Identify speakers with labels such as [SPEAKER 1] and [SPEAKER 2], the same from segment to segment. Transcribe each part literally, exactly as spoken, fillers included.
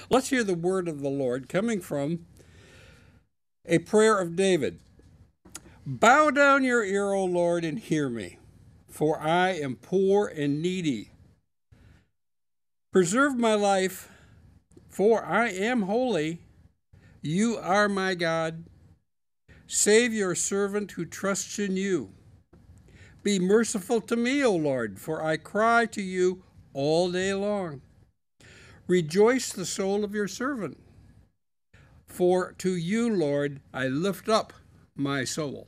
[SPEAKER 1] Let's hear the word of the Lord coming from a prayer of David. Bow down your ear, O Lord, and hear me, for I am poor and needy. Preserve my life, for I am holy. You are my God. Save your servant who trusts in you. Be merciful to me, O Lord, for I cry to you all day long. Rejoice the soul of your servant, for to you, Lord, I lift up my soul.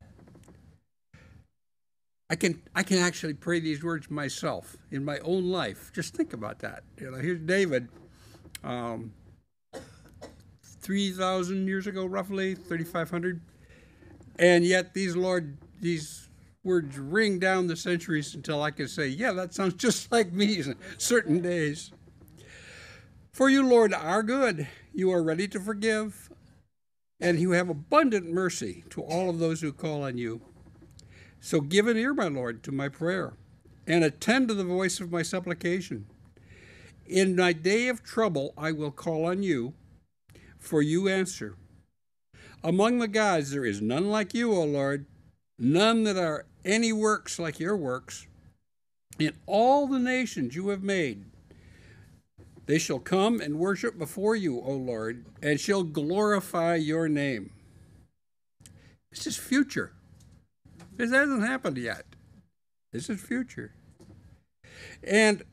[SPEAKER 1] I can I can actually pray these words myself in my own life. Just think about that. You know, here's David, um, three thousand years ago, roughly thirty-five hundred, and yet these Lord these words ring down the centuries until I can say, yeah, that sounds just like me certain days. For you, Lord, are good. You are ready to forgive, and you have abundant mercy to all of those who call on you. So give an ear, my Lord, to my prayer, and attend to the voice of my supplication. In my day of trouble I will call on you, for you answer. Among the gods there is none like you, O Lord, none that are any works like your works. In all the nations you have made, they shall come and worship before you, O Lord, and shall glorify your name. This is future. This hasn't happened yet. This is future. And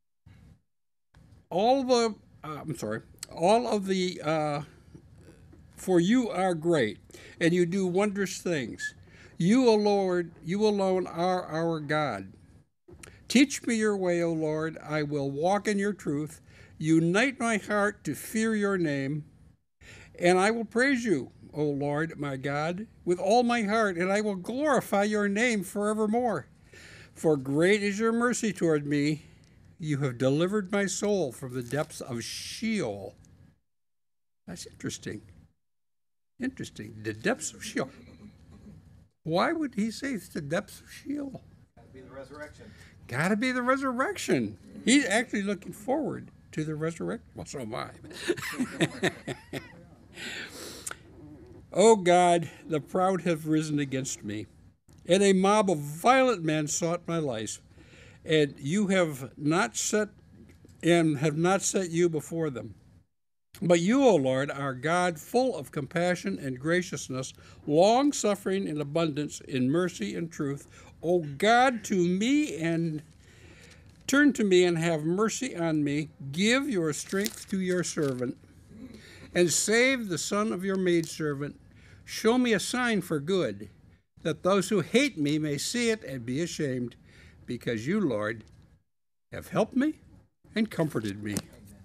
[SPEAKER 1] all the, uh, I'm sorry, all of the, uh, for you are great, and you do wondrous things. You, O Lord, you alone are our God. Teach me your way, O Lord. I will walk in your truth. Unite my heart to fear your name, and I will praise you, O Lord, my God, with all my heart, and I will glorify your name forevermore. For great is your mercy toward me. You have delivered my soul from the depths of Sheol. That's interesting. Interesting. The depths of Sheol. Why would he say it's the depths of Sheol?
[SPEAKER 2] Gotta be the resurrection.
[SPEAKER 1] Gotta be the resurrection. He's actually looking forward to the resurrection. Well, so am I. O God, the proud have risen against me, and a mob of violent men sought my life, and you have not set and have not set you before them. But you, O Lord, are God, full of compassion and graciousness, long-suffering in abundance, in mercy and truth. O God, to me and turn to me and have mercy on me. Give your strength to your servant, and save the son of your maidservant. Show me a sign for good, that those who hate me may see it and be ashamed, because you, Lord, have helped me and comforted me.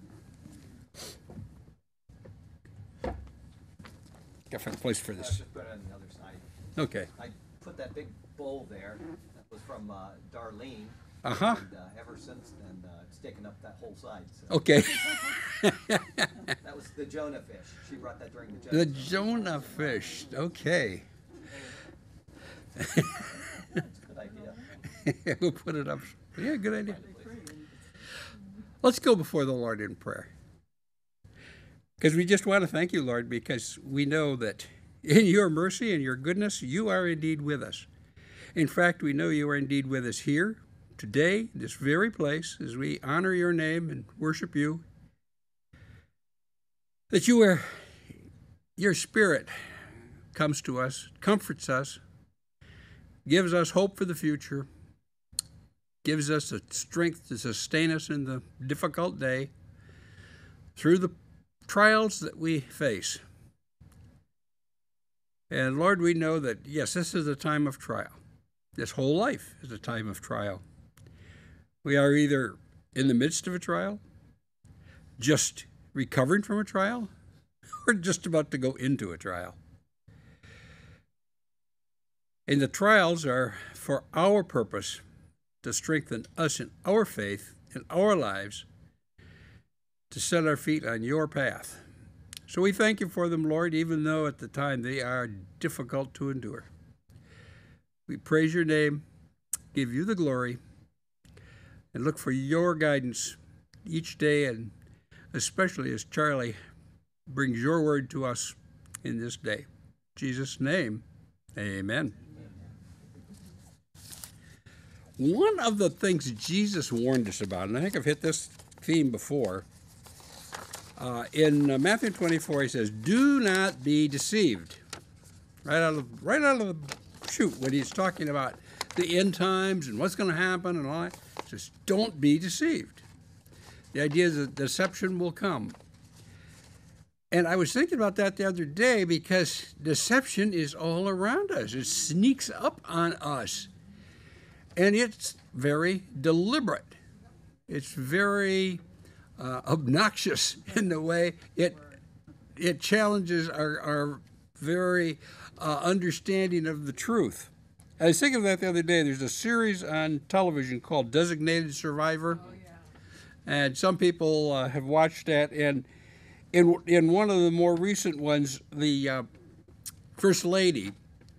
[SPEAKER 1] Got to find a place for
[SPEAKER 2] I
[SPEAKER 1] this.
[SPEAKER 2] just put it on the other side.
[SPEAKER 1] Okay.
[SPEAKER 2] I put that big bowl there. That was from uh, Darlene.
[SPEAKER 1] Uh-huh.
[SPEAKER 2] And uh, ever since then, uh, it's taken up that whole side. So.
[SPEAKER 1] Okay.
[SPEAKER 2] That was the Jonah fish. She brought that during the Jonah
[SPEAKER 1] The Jonah fish. Okay.
[SPEAKER 2] That's a good idea.
[SPEAKER 1] We'll put it up. Yeah, good idea. Let's go before the Lord in prayer. Because we just want to thank you, Lord, because we know that in your mercy and your goodness, you are indeed with us. In fact, we know you are indeed with us here, today, this very place, as we honor your name and worship you. That you are, your Spirit comes to us, comforts us, gives us hope for the future, gives us the strength to sustain us in the difficult day through the trials that we face. And Lord, we know that, yes, this is a time of trial. This whole life is a time of trial. We are either in the midst of a trial, just recovering from a trial, or just about to go into a trial. And the trials are for our purpose, to strengthen us in our faith, in our lives, to set our feet on your path. So we thank you for them, Lord, even though at the time they are difficult to endure. We praise your name, give you the glory, and look for your guidance each day and especially as Charlie brings your word to us in this day. In Jesus' name, amen. One of the things Jesus warned us about, and I think I've hit this theme before, uh, in uh, Matthew twenty-four, he says, "Do not be deceived." Right out of right out of the chute, when he's talking about the end times and what's going to happen and all that, he says, "Don't be deceived." The idea is that deception will come. And I was thinking about that the other day because deception is all around us. It sneaks up on us. And it's very deliberate. It's very uh, obnoxious in the way it it challenges our, our very uh, understanding of the truth. I was thinking of that the other day. There's a series on television called Designated Survivor. Oh, yeah. And some people uh, have watched that. And in, in one of the more recent ones, the uh, First Lady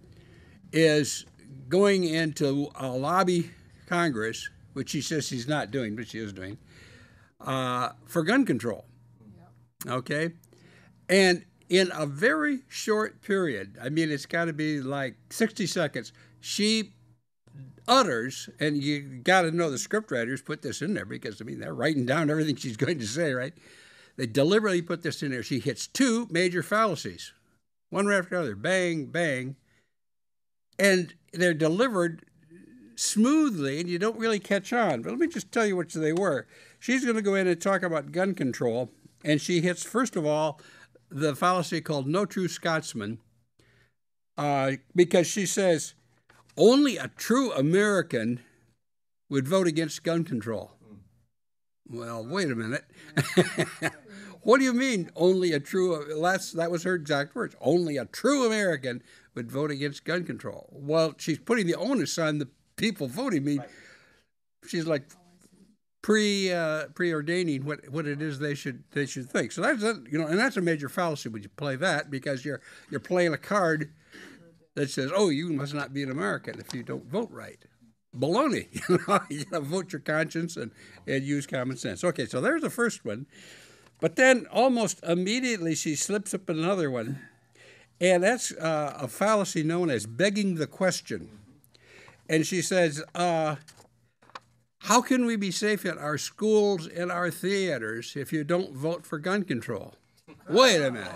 [SPEAKER 1] is going into a lobby Congress, which she says she's not doing, but she is doing, uh, for gun control. Yep. Okay? And in a very short period, I mean, it's got to be like sixty seconds, she utters, and you got to know the scriptwriters put this in there because, I mean, they're writing down everything she's going to say, right? They deliberately put this in there. She hits two major fallacies, one right after the other, bang, bang, and they're delivered smoothly, and you don't really catch on. But let me just tell you what they were. She's going to go in and talk about gun control, and she hits, first of all, the fallacy called "No True Scotsman," uh, because she says only a true American would vote against gun control. Well, wait a minute. What do you mean only a true, that's, that was her exact words, only a true American would vote against gun control. Well, she's putting the onus on the people voting. I mean, right. She's like pre uh, preordaining what, what it is they should they should think. So that's a, you know, and that's a major fallacy when you play that, because you're you're playing a card that says, oh, you must not be an American if you don't vote right. Baloney. You know, you gotta vote your conscience and, and use common sense. Okay, so there's the first one. But then almost immediately she slips up another one, and that's uh, a fallacy known as begging the question. And she says, uh, how can we be safe in our schools and our theaters if you don't vote for gun control? Wait a minute.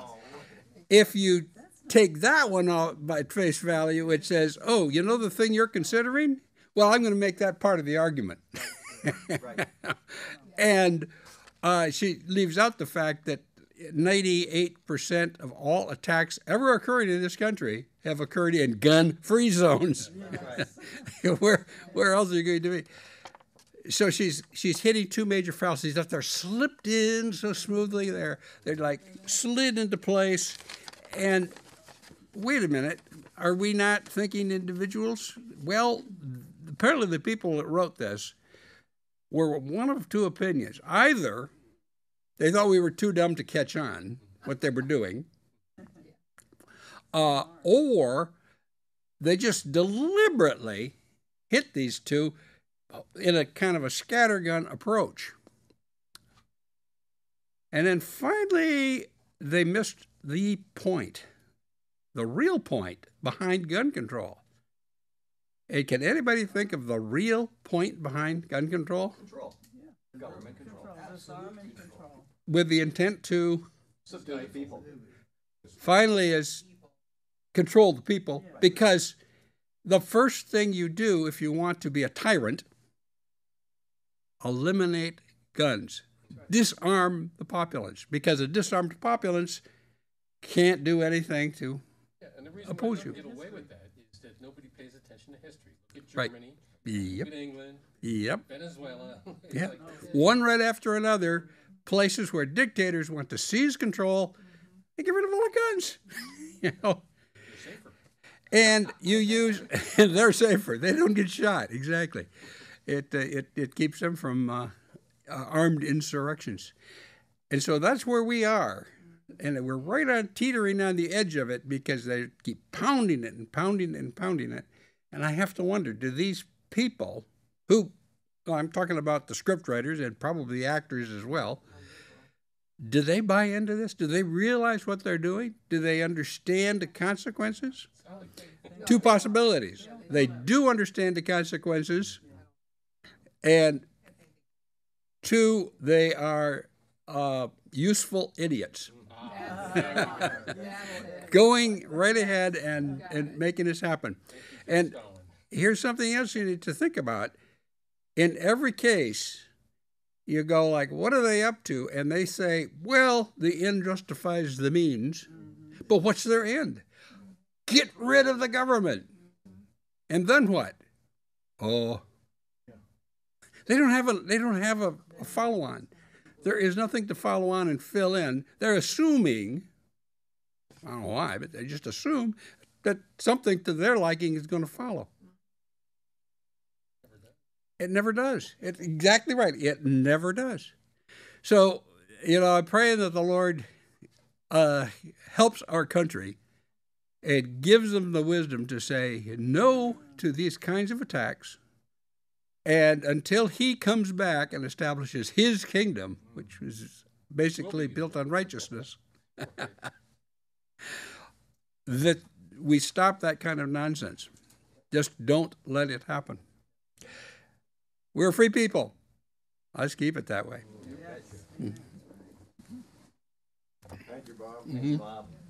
[SPEAKER 1] If you take that one out by face value, it says, oh, you know the thing you're considering? Well, I'm going to make that part of the argument. Right. And uh, she leaves out the fact that ninety-eight percent of all attacks ever occurring in this country have occurred in gun-free zones. Right. where where else are you going to be? So she's she's hitting two major fallacies that they're slipped in so smoothly. They're they're like slid into place. And wait a minute, are we not thinking individuals? Well, apparently the people that wrote this were one of two opinions. Either they thought we were too dumb to catch on what they were doing, uh, or they just deliberately hit these two in a kind of a scattergun approach. And then finally, they missed the point, the real point behind gun control. And can anybody think of the real point behind gun control? Control. Yeah. Government control. Control. Disarm and control. With the intent to subdue the people. Finally, is control the people, because the first thing you do if you want to be a tyrant, eliminate guns. Disarm the populace, because a disarmed populace can't do anything to yeah, and the reason oppose you. Get away with that is that nobody pays attention to history. Look at Germany, right. Yep. Look at England, yep. Venezuela. Yep. Like, one right after another, places where dictators want to seize control and get rid of all the guns. You know, they're safer. And you use, and they're safer. They don't get shot. Exactly. It uh, it it keeps them from uh, uh, armed insurrections, and so that's where we are. And we're right on teetering on the edge of it because they keep pounding it and pounding it and pounding it. And I have to wonder, do these people who, well, I'm talking about the scriptwriters and probably the actors as well, Do they buy into this? Do they realize what they're doing? Do they understand the consequences? Two possibilities. They do understand the consequences, and two, they are uh, useful idiots. Going right ahead and, and making this happen. And here's something else you need to think about. In every case, you go like, what are they up to? And they say, well, the end justifies the means. But what's their end? Get rid of the government. And then what? Oh, they don't have a they don't have a, a follow-on. There is nothing to follow on and fill in. They're assuming, I don't know why, but they just assume that something to their liking is going to follow. It never does. It's exactly right. It never does. So, you know, I'm praying that the Lord uh, helps our country and gives them the wisdom to say no to these kinds of attacks. And until he comes back and establishes his kingdom, which is basically built on righteousness, that we stop that kind of nonsense. Just don't let it happen. We're a free people. Let's keep it that way.
[SPEAKER 2] Yes.
[SPEAKER 1] Mm.
[SPEAKER 3] Thank you, Bob.
[SPEAKER 2] Thank you, Bob.